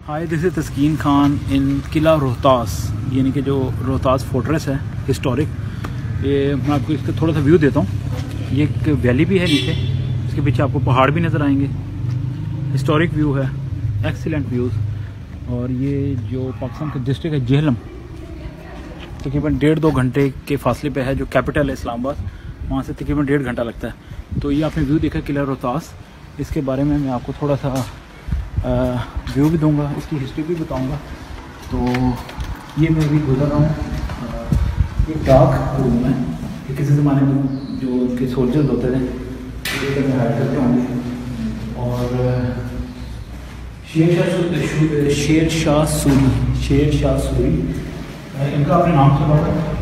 Hi, this is Taskeen Khan in किला रोहतास, यानी कि जो रोहतास फोर्ट्रेस है हिस्टोरिक। ये मैं आपको इसका थोड़ा सा व्यू देता हूँ। ये एक वैली भी है नीचे, इसके पीछे आपको पहाड़ भी नज़र आएंगे। हिस्टोरिक व्यू है, एक्सीलेंट व्यूज़। और ये जो पाकिस्तान का डिस्ट्रिक्ट है जेहलम, तकरीबन 1.5-2 घंटे के फासले पे है। जो कैपिटल है इस्लामाबाद, वहाँ से तकरीबन 1.5 घंटा लगता है। तो ये आपने व्यू देखा किला रोहतास। इसके बारे में मैं आपको थोड़ा सा व्यू भी दूंगा, इसकी हिस्ट्री भी बताऊंगा। तो ये मैं अभी गुजर रहा हूँ। ये डाक रूम है, ये किसी ज़माने में जो उनके सोल्जर्स होते थे ये हाइड करते होंगे। और शेर शाह सूरी इनका अपने नाम से बात है।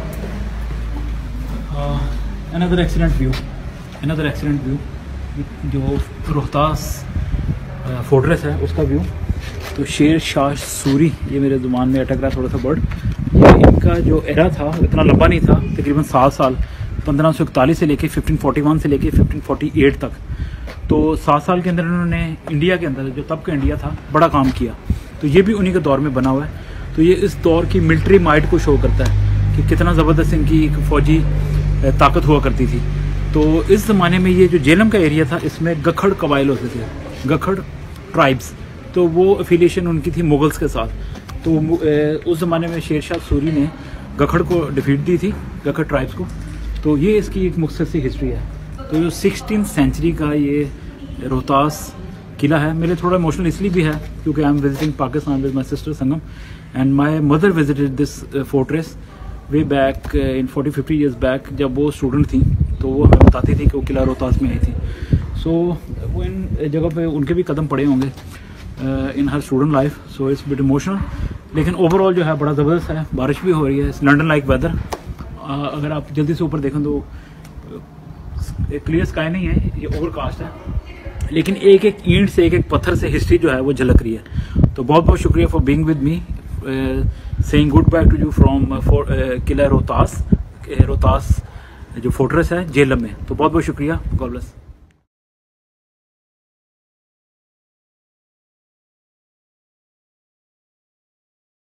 अनदर एक्सीलेंट व्यू जो रोहतास फोर्ट्रेस है उसका व्यू। तो शेर शाह सूरी, ये मेरे जुबान में अटक रहा है थोड़ा सा वर्ड। ये इनका जो एरा था इतना लंबा नहीं था, तकरीबन 7 साल, 1541 से लेके 1541 से लेके 1548 तक। तो 7 साल के अंदर इन्होंने इंडिया के अंदर, जो तब का इंडिया था, बड़ा काम किया। तो ये भी उन्हीं के दौर में बना हुआ है। तो ये इस दौर की मिलिट्री माइट को शो करता है कि कितना ज़बरदस्त इनकी एक फ़ौजी ताकत हुआ करती थी। तो इस ज़माने में ये जो जेहलम का एरिया था, इसमें गखड़ कबाइल होते थे, गखड़ ट्राइब्स। तो वो एफिलिएशन उनकी थी मुगल्स के साथ। तो उस ज़माने में शेर शाह सूरी ने गखड़ को डिफीट दी थी, गखड़ ट्राइब्स को। तो ये इसकी एक मुख्तसर सी हिस्ट्री है। तो जो 16th सेंचुरी का ये रोहतास किला है, मेरे थोड़ा इमोशनल इसलिए भी है क्योंकि I am visiting Pakistan with my sister Sangam, and my mother visited this fortress way back in 40-50 years back. जब वो स्टूडेंट थी तो वो हमें बताती थी कि वो किला रोहतास में आई थी। सो वो इन जगह पे उनके भी कदम पड़े होंगे in her student life. So it's bit emotional, लेकिन ओवरऑल जो है बड़ा ज़बरदस्त है। बारिश भी हो रही है, लंडन लाइक वेदर। अगर आप जल्दी से ऊपर देखें तो क्लियर स्काई नहीं है, ये ओवरकास्ट है, लेकिन एक एक ईंट से, एक एक पत्थर से हिस्ट्री जो है वो झलक रही है। तो बहुत बहुत शुक्रिया for being with me, saying good bye to you from किला रोहतास जो फोर्ट्रेस है जेहलम में। तो बहुत बहुत शुक्रिया, गॉड ब्लेस।